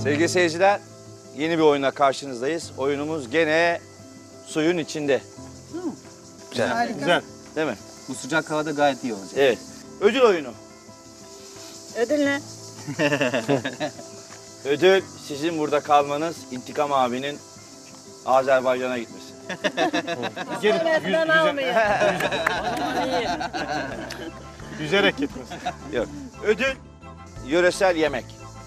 Sevgili seyirciler, yeni bir oyuna karşınızdayız. Oyunumuz gene suyun içinde. Güzel. Harika. Güzel. Değil mi? Bu sıcak havada gayet iyi olacak. Evet. Ödül oyunu. Ödül ne? Ödül sizin burada kalmanız, İntikam abinin Azerbaycan'a gitmesi. Söyletmen almıyor. Yüzerek gitmesi. Yok. Ödül yöresel yemek.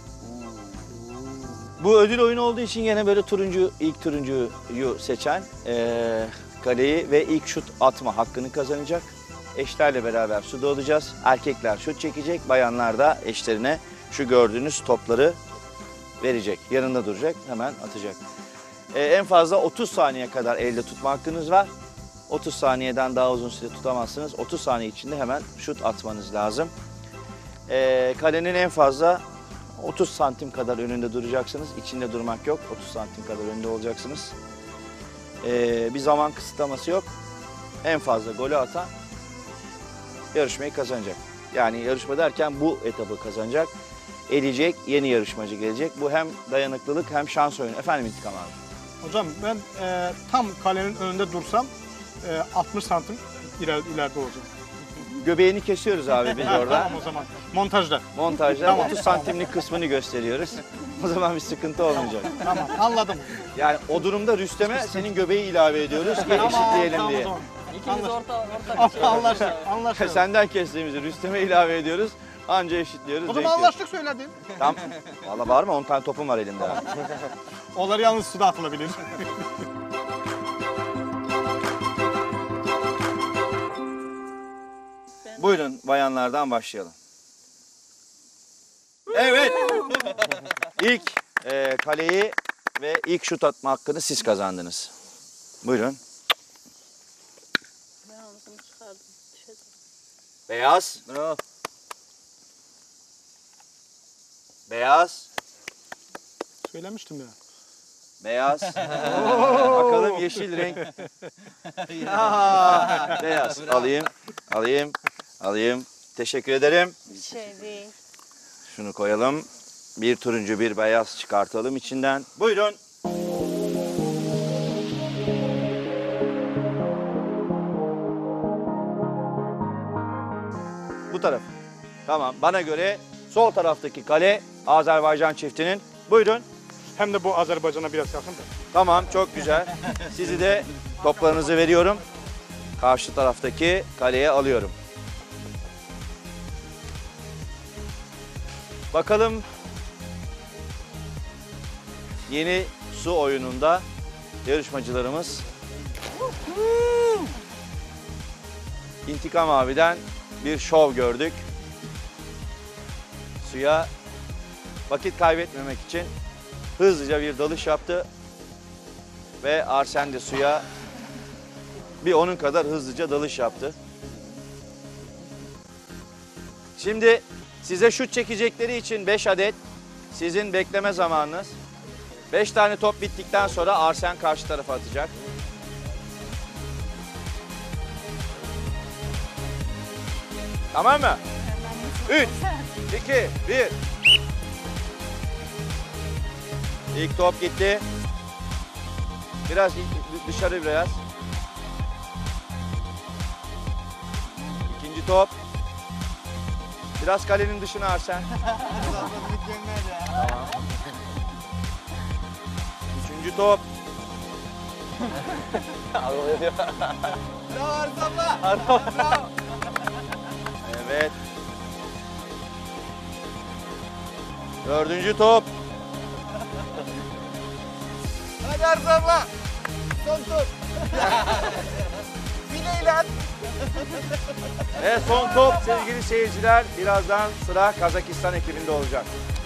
Bu ödül oyunu olduğu için yine böyle ilk turuncuyu seçen kaleyi ve ilk şut atma hakkını kazanacak. Eşlerle beraber suda olacağız. Erkekler şut çekecek, bayanlar da eşlerine şu gördüğünüz topları verecek. Yanında duracak, hemen atacak. En fazla 30 saniye kadar elde tutma hakkınız var. 30 saniyeden daha uzun süre tutamazsınız. 30 saniye içinde hemen şut atmanız lazım. Kalenin en fazla 30 santim kadar önünde duracaksınız. İçinde durmak yok. 30 santim kadar önünde olacaksınız. Bir zaman kısıtlaması yok. En fazla golü atan yarışmayı kazanacak. Yani yarışma derken bu etabı kazanacak. Eleyecek, yeni yarışmacı gelecek. Bu hem dayanıklılık hem şans oyunu. Efendim İntikam abi. Hocam ben tam kalenin önünde dursam 60 santim ileride olacağım. Göbeğini kesiyoruz abi biz orada. Tamam o zaman. Montajda. Montajda Tamam. 30 santimlik kısmını gösteriyoruz. O zaman bir sıkıntı olmayacak. Tamam anladım. Yani o durumda Rüstem'e senin göbeği ilave ediyoruz ki eşitleyelim tamam, diye. o zaman. İkimiz orta Anlaştık. Senden kestiğimizi Rüstem'e ilave ediyoruz. Anca eşitliyoruz. O denk zaman geliyor. anlaştık söyledim. Tamam. Valla var mı? 10 tane topum var elimde. Onları yalnız suda atılabilir. Buyurun bayanlardan başlayalım. Evet. İlk kaleyi ve ilk şut atma hakkını siz kazandınız. Buyurun. Beyaz. Bravo. Beyaz. Söylemiştim ya. Beyaz. Bakalım yeşil renk. Beyaz. Alayım. Teşekkür ederim. Bir şey değil. Şunu koyalım. Bir turuncu, bir beyaz çıkartalım içinden. Buyurun. Bu taraf. Tamam. Bana göre sol taraftaki kale Azerbaycan çiftinin. Buyurun. Hem de bu Azerbaycan'a biraz yakın da. Tamam, çok güzel. Sizi de toplarınızı veriyorum. Karşı taraftaki kaleye alıyorum. Bakalım yeni su oyununda yarışmacılarımız İntikam abiden bir şov gördük. Suya vakit kaybetmemek için hızlıca bir dalış yaptı ve Arsen de suya bir onun kadar hızlıca dalış yaptı. Şimdi size şut çekecekleri için 5 adet sizin bekleme zamanınız. 5 tane top bittikten sonra Arsen karşı tarafa atacak. Tamam mı? 3, 2, 1. İlk top gitti. Biraz dışarı biraz. İkinci top. Biraz kalenin dışına Arsen. Tamam. Üçüncü top. Evet. Dördüncü top. Hadi Arzabla. Son tur. Bileyle at. Ve son top sevgili seyirciler. Birazdan sıra Kazakistan ekibinde olacak.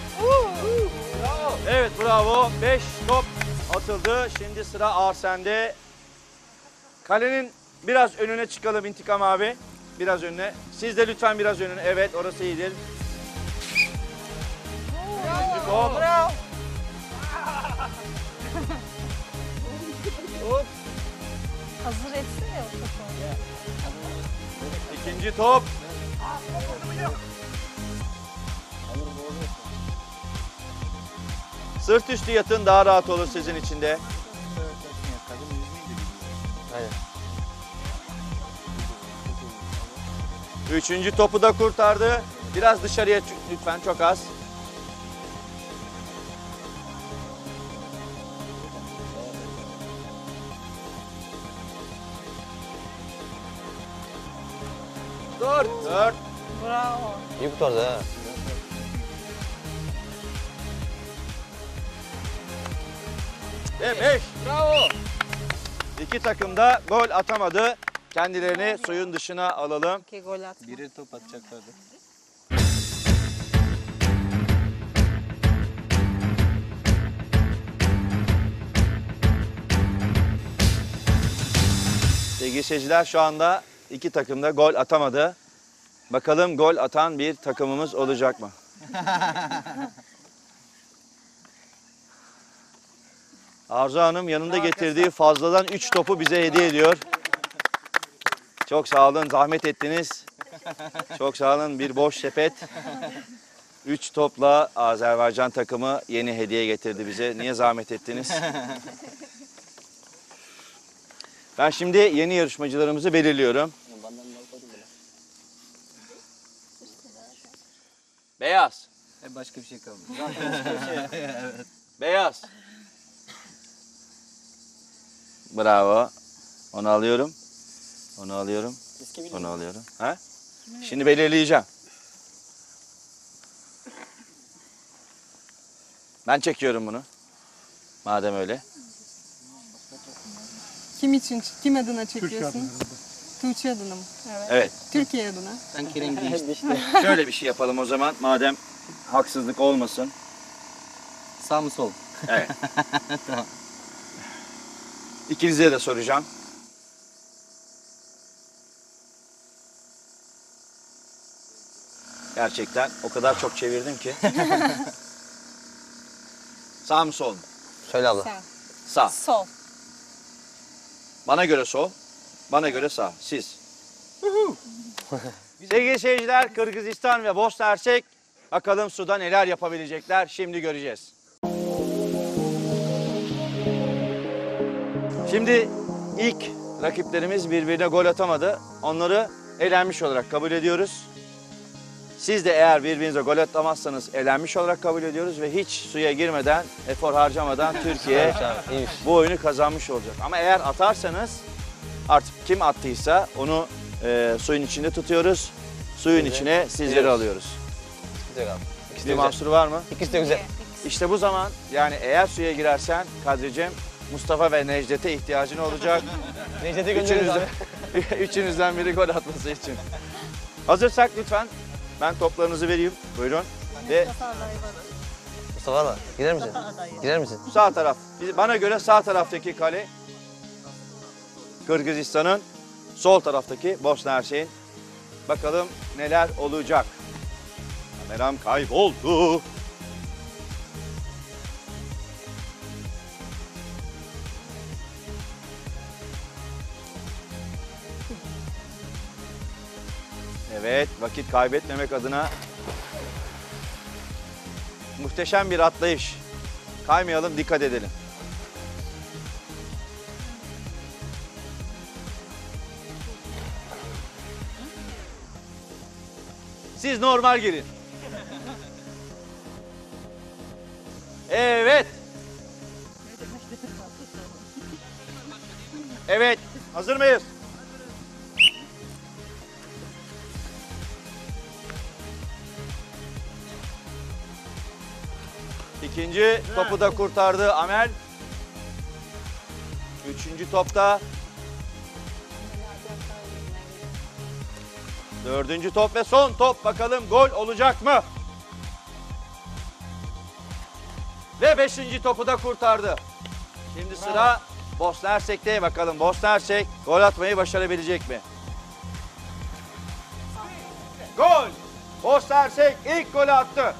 Evet bravo. 5 top atıldı. Şimdi sıra Arsen'de. Kalenin biraz önüne çıkalım İntikam abi. Biraz önüne. Siz de lütfen biraz önüne. Evet orası iyidir. İkinci top. Bravo. Hazır etsin ya o topu. İkinci top. Sırt üstü yatın, daha rahat olur sizin için de. Aynen. Üçüncü topu da kurtardı. Biraz dışarıya lütfen, çok az. Dört. Bravo. İyi kurtardı ha. Ve 5. Bravo. İki takım da gol atamadı. Kendilerini suyun dışına alalım. İki gol atma. Birer top atacaklardı. Sevgili seyirciler, şu anda iki takım da gol atamadı. Bakalım gol atan bir takımımız olacak mı? Arzu Hanım yanında getirdiği fazladan 3 topu bize hediye ediyor. Çok sağ olun, zahmet ettiniz. Çok sağ olun, bir boş sepet. 3 topla Azerbaycan takımı yeni hediye getirdi bize. Niye zahmet ettiniz? Ben şimdi yeni yarışmacılarımızı belirliyorum. Beyaz. Başka bir şey kalmadı. Beyaz. Bravo. Onu alıyorum. Onu alıyorum. Onu alıyorum. Ha? Şimdi belirleyeceğim. Ben çekiyorum bunu. Madem öyle. Kim için, kim adına Türkiye çekiyorsun? adına. Tuğçe adına mı? Evet. Türkiye adına. Sen Kerem değişti. Şöyle bir şey yapalım o zaman. Madem haksızlık olmasın. Sağ mı sol? Evet. Tamam. İkinize de soracağım. Gerçekten o kadar çok çevirdim ki. Sağ mı sol mu? Söyle abla. Sağ. Sağ. Sol. Bana göre sol, bana göre sağ. Siz. Sevgili seyirciler, Kırgızistan ve Bosna Hersek bakalım suda neler yapabilecekler, şimdi göreceğiz. Şimdi ilk rakiplerimiz birbirine gol atamadı. Onları elenmiş olarak kabul ediyoruz. Siz de eğer birbirinize gol atamazsanız elenmiş olarak kabul ediyoruz ve hiç suya girmeden, efor harcamadan Türkiye İyiymiş. bu oyunu kazanmış olacak. Ama eğer atarsanız artık kim attıysa onu suyun içinde tutuyoruz. Suyun içine sizleri alıyoruz. Güzel abi. İkisi de Bir güzel. mahsuru var mı? İkisi de güzel. İşte bu zaman yani eğer suya girersen Kadri'cim, Mustafa ve Necdet'e ihtiyacın olacak. Necdet'e göndeririz abi. Üçünüzden biri gol atması için. Hazırsak lütfen ben toplarınızı vereyim. Buyurun. Ve Mustafa abi gider misin? Gider misin? sağ taraf. Bana göre sağ taraftaki kale Kırgızistan'ın, sol taraftaki Bosna Hersek'in. Bakalım neler olacak. Kameram kayboldu. Evet, vakit kaybetmemek adına muhteşem bir atlayış. Kaymayalım, dikkat edelim. Siz normal girin. Evet. Evet, hazır mıyız? İkinci topu da kurtardı Amel. Üçüncü topta. Dördüncü top ve son top. Bakalım gol olacak mı? Ve beşinci topu da kurtardı. Şimdi sıra Bosna Hersek'te. Bakalım Bosna Hersek gol atmayı başarabilecek mi? Gol! Bosna Hersek ilk golü attı.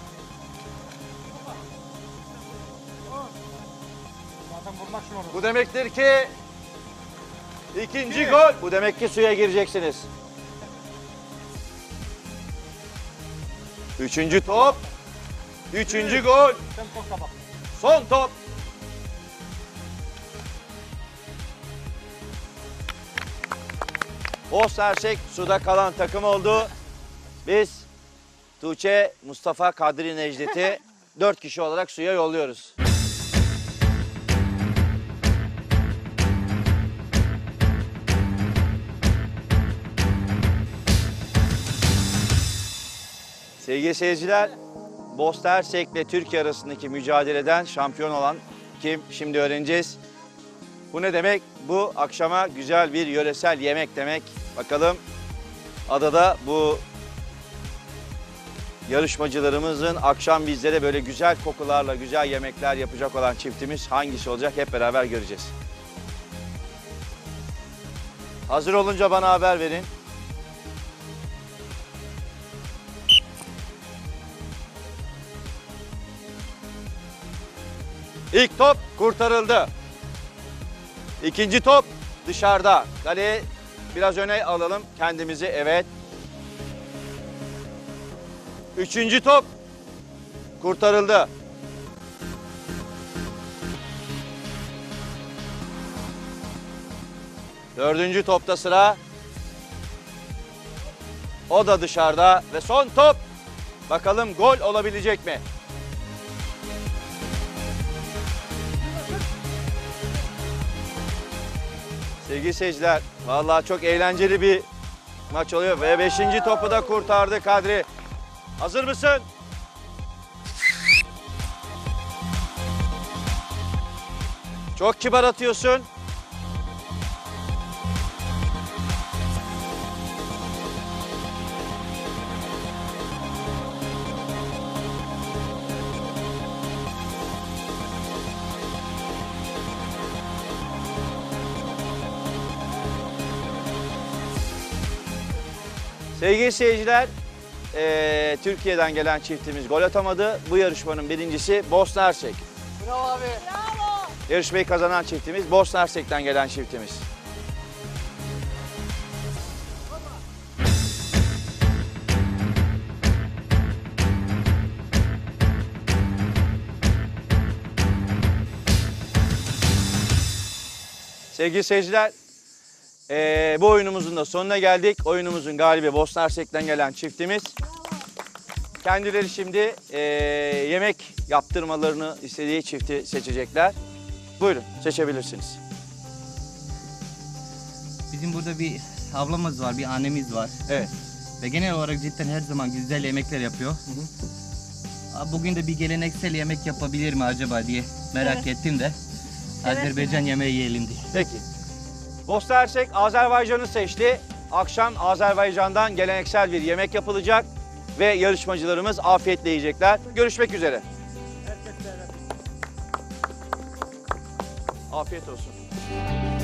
Zaten vurmak şunu olur. Bu demektir ki ikinci gol. Bu demek ki suya gireceksiniz. Üçüncü top. Üçüncü gol. Sen top kapat. Son top. Bosna Hersek suda kalan takım oldu. Biz Tuğçe, Mustafa, Kadri, Necdet'i 4 kişi olarak suya yolluyoruz. Sevgili seyirciler, Bosna Hersek ile Türkiye arasındaki mücadeleden şampiyon olan kim? Şimdi öğreneceğiz. Bu ne demek? Bu akşama güzel bir yöresel yemek demek. Bakalım adada bu yarışmacılarımızın akşam bizlere böyle güzel kokularla güzel yemekler yapacak olan çiftimiz hangisi olacak hep beraber göreceğiz. Hazır olunca bana haber verin. İlk top kurtarıldı. İkinci top dışarıda. Kaleye biraz öne alalım kendimizi. Evet. Üçüncü top kurtarıldı. Dördüncü topta sıra. O da dışarıda ve son top. Bakalım gol olabilecek mi? Sevgili seyirciler, vallahi çok eğlenceli bir maç oluyor ve 5. topu da kurtardı Kadri. Hazır mısın? Çok kibar atıyorsun. Sevgili seyirciler, Türkiye'den gelen çiftimiz gol atamadı. Bu yarışmanın birincisi Bosna Hersek. Bravo abi. Yarışmayı kazanan çiftimiz Bosna Hersek'ten gelen çiftimiz. Sevgili seyirciler, bu oyunumuzun da sonuna geldik. Oyunumuzun galibi Bosna Hersek'ten gelen çiftimiz. Kendileri şimdi yemek yaptırmalarını istediği çifti seçecekler. Buyurun, seçebilirsiniz. Bizim burada bir ablamız var, bir annemiz var. Evet. Ve genel olarak cidden her zaman güzel yemekler yapıyor. Bugün de bir geleneksel yemek yapabilir mi acaba diye merak ettim de. Azerbaycan yemeği yiyelim diye. Peki. Bosna Hersek Azerbaycan'ı seçti. Akşam Azerbaycan'dan geleneksel bir yemek yapılacak ve yarışmacılarımız afiyetle yiyecekler. Görüşmek üzere. Afiyet olsun.